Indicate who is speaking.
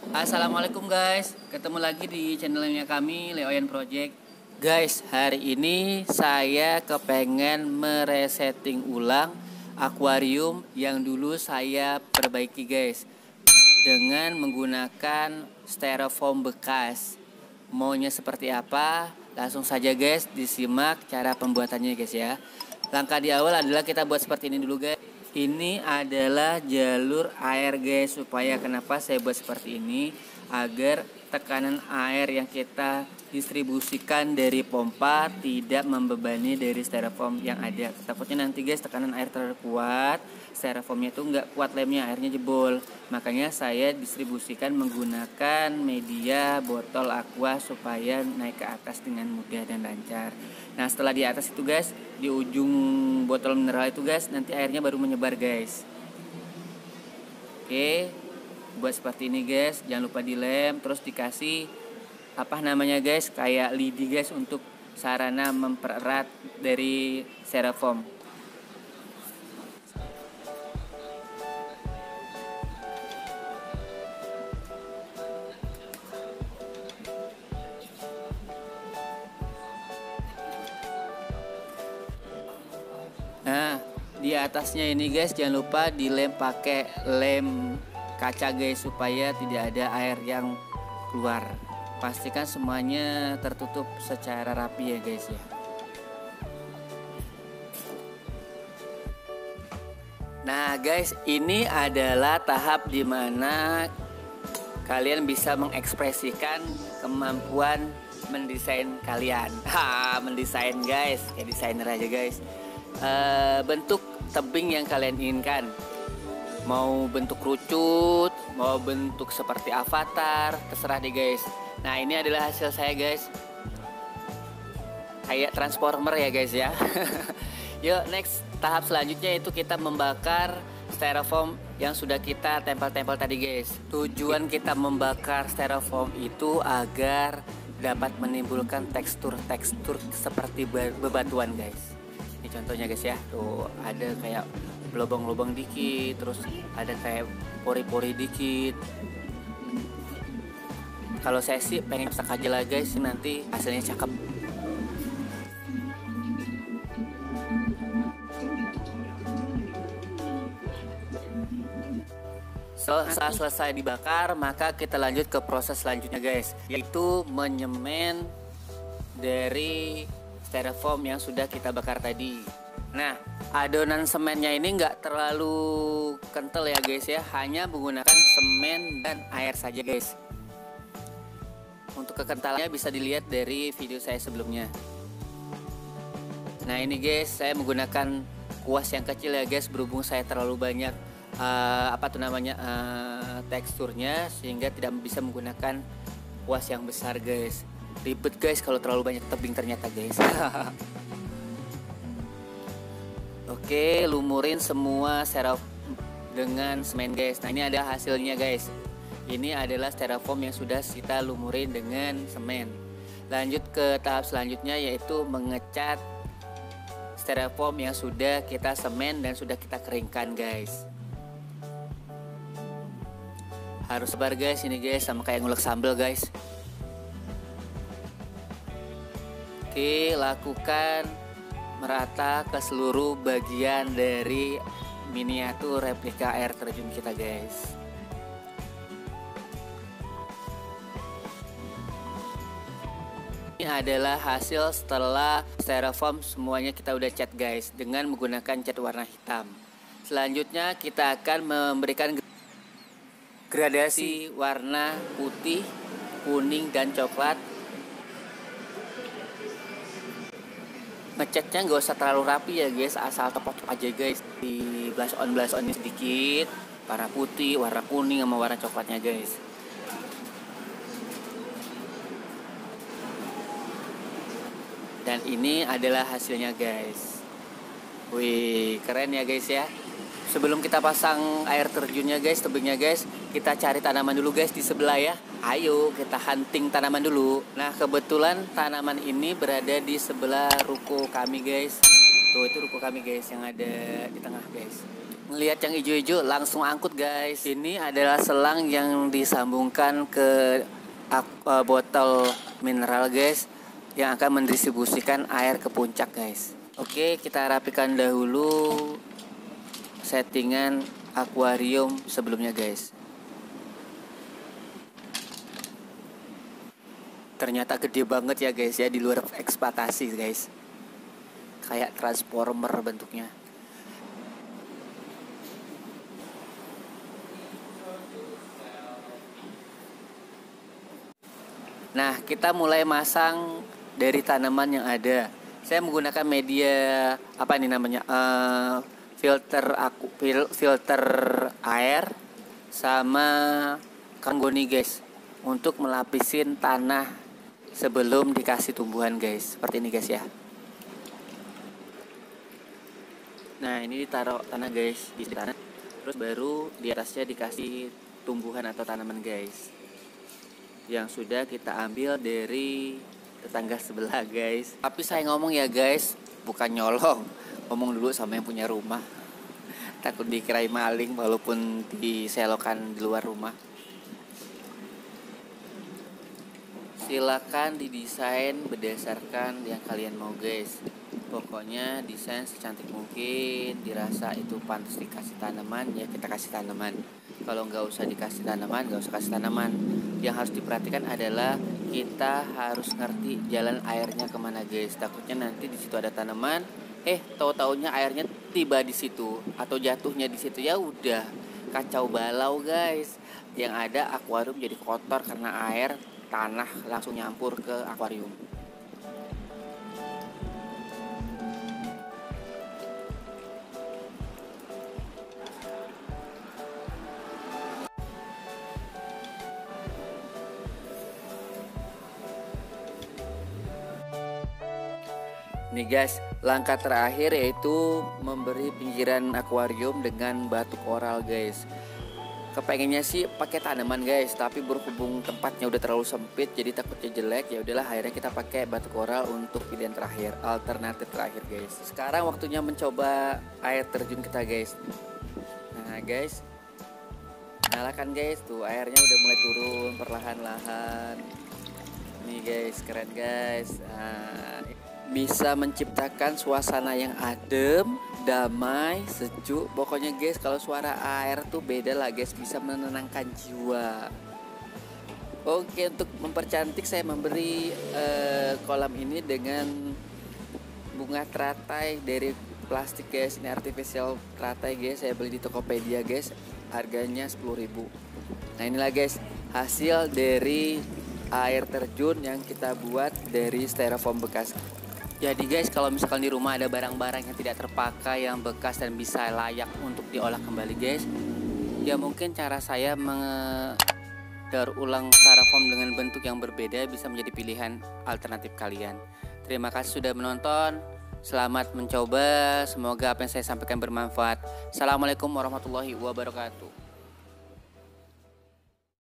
Speaker 1: Assalamualaikum guys, ketemu lagi di channelnya kami Leoyan Project. Guys, hari ini saya kepengen meresetting ulang akuarium yang dulu saya perbaiki guys, dengan menggunakan styrofoam bekas. Maunya seperti apa? Langsung saja guys, disimak cara pembuatannya guys ya. Langkah di awal adalah kita buat seperti ini dulu guys. Ini adalah jalur air guys. Supaya kenapa saya buat seperti ini, agar tekanan air yang kita distribusikan dari pompa tidak membebani dari styrofoam yang ada. Takutnya nanti guys tekanan air terlalu kuat, styrofoamnya itu nggak kuat lemnya, airnya jebol. Makanya saya distribusikan menggunakan media botol aqua supaya naik ke atas dengan mudah dan lancar. Nah setelah di atas itu guys, di ujung botol mineral itu guys, nanti airnya baru menyebar guys. Oke, buat seperti ini guys, jangan lupa dilem, terus dikasih apa namanya guys, kayak lidi guys untuk sarana mempererat dari styrofoam. Nah, di atasnya ini guys, jangan lupa dilem pakai lem kaca guys, supaya tidak ada air yang keluar. Pastikan semuanya tertutup secara rapi ya guys ya. Nah guys, ini adalah tahap dimana kalian bisa mengekspresikan kemampuan mendesain kalian. Mendesain guys, kayak desainer aja guys. Bentuk tebing yang kalian inginkan, mau bentuk kerucut, mau bentuk seperti avatar, terserah deh guys. Nah ini adalah hasil saya guys, kayak transformer ya guys ya. Yuk next, tahap selanjutnya itu kita membakar styrofoam yang sudah kita tempel-tempel tadi guys. Tujuan kita membakar styrofoam itu agar dapat menimbulkan tekstur-tekstur seperti bebatuan guys. Ini contohnya guys ya, tuh ada kayak lubang-lubang dikit, terus ada kayak pori-pori dikit. Kalau saya sih pengen sak aja lah guys, nanti hasilnya cakep. Setelah selesai dibakar, maka kita lanjut ke proses selanjutnya guys, yaitu menyemen dari styrofoam yang sudah kita bakar tadi. Nah, adonan semennya ini nggak terlalu kental ya guys ya, hanya menggunakan semen dan air saja guys. Untuk kekentalannya bisa dilihat dari video saya sebelumnya. Nah ini guys, saya menggunakan kuas yang kecil ya guys, berhubung saya terlalu banyak teksturnya, sehingga tidak bisa menggunakan kuas yang besar guys. Ribet guys kalau terlalu banyak tebing ternyata guys. Oke, lumurin semua styrofoam dengan semen guys. Nah ini ada hasilnya guys. Ini adalah styrofoam yang sudah kita lumurin dengan semen. Lanjut ke tahap selanjutnya, yaitu mengecat styrofoam yang sudah kita semen dan sudah kita keringkan guys. Harus sabar guys ini guys, sama kayak ngulek sambal guys. Oke, lakukan merata ke seluruh bagian dari miniatur replika air terjun kita guys. Ini adalah hasil setelah styrofoam semuanya kita udah cat guys, dengan menggunakan cat warna hitam. Selanjutnya kita akan memberikan gradasi warna putih, kuning, dan coklat. Ngecatnya nggak usah terlalu rapi ya guys, asal tepat aja guys. Di blush on ini sedikit, warna putih, warna kuning, sama warna coklatnya guys. Dan ini adalah hasilnya guys. Wih, keren ya guys ya. Sebelum kita pasang air terjunnya guys, tebingnya guys, kita cari tanaman dulu guys di sebelah ya. Ayo kita hunting tanaman dulu. Nah kebetulan tanaman ini berada di sebelah ruko kami guys. Tuh itu ruko kami guys, yang ada di tengah guys. Lihat yang hijau-hijau langsung angkut guys. Ini adalah selang yang disambungkan ke botol mineral guys, yang akan mendistribusikan air ke puncak guys. Oke, kita rapikan dahulu settingan akuarium sebelumnya guys. Ternyata gede banget ya guys ya, di luar ekspektasi guys. Kayak transformer bentuknya. Nah, kita mulai masang dari tanaman yang ada. Saya menggunakan media apa ini namanya? Filter air sama kanggoni guys, untuk melapisin tanah sebelum dikasih tumbuhan guys. Seperti ini guys ya. Nah, ini ditaruh tanah guys, di tanah. Terus baru di atasnya dikasih tumbuhan atau tanaman guys, yang sudah kita ambil dari tetangga sebelah guys. Tapi saya ngomong ya guys, bukan nyolong, ngomong dulu sama yang punya rumah. Takut dikirain maling walaupun diselokan di luar rumah. Silakan didesain berdasarkan yang kalian mau guys. Pokoknya desain secantik mungkin, dirasa itu pantas dikasih tanaman ya kita kasih tanaman. Kalau nggak usah dikasih tanaman, nggak usah kasih tanaman. Yang harus diperhatikan adalah kita harus ngerti jalan airnya kemana guys. Takutnya nanti di situ ada tanaman, tahu-taunya airnya tiba di situ atau jatuhnya di situ, ya udah kacau balau guys. Yang ada akuarium jadi kotor karena air tanah langsung nyampur ke akuarium. Nih guys, langkah terakhir yaitu memberi pinggiran akuarium dengan batu koral guys. Kepengennya sih pakai tanaman guys, tapi berhubung tempatnya udah terlalu sempit jadi takutnya jelek, ya udahlah akhirnya kita pakai batu koral untuk pilihan terakhir, alternatif terakhir guys. Sekarang waktunya mencoba air terjun kita guys. Nah guys, nyalakan guys, tuh airnya udah mulai turun perlahan-lahan. Nih guys, keren guys. Nah, bisa menciptakan suasana yang adem, damai, sejuk. Pokoknya guys, kalau suara air tuh beda lah guys, bisa menenangkan jiwa. Oke, untuk mempercantik saya memberi kolam ini dengan bunga teratai dari plastik guys. Ini artificial teratai guys, saya beli di Tokopedia guys, harganya 10.000. Nah inilah guys hasil dari air terjun yang kita buat dari styrofoam bekas. Jadi guys, kalau misalkan di rumah ada barang-barang yang tidak terpakai, yang bekas dan bisa layak untuk diolah kembali guys, ya mungkin cara saya mendaur ulang styrofoam dengan bentuk yang berbeda bisa menjadi pilihan alternatif kalian. Terima kasih sudah menonton, selamat mencoba, semoga apa yang saya sampaikan bermanfaat. Assalamualaikum warahmatullahi wabarakatuh.